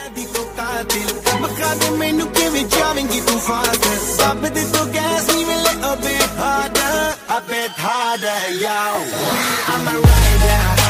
दी को कातिल बखा दे मैनू किवें जावेंगी तू फास्ट सब दे तो गैस नहीं मिले a bit harder yo I'm a rider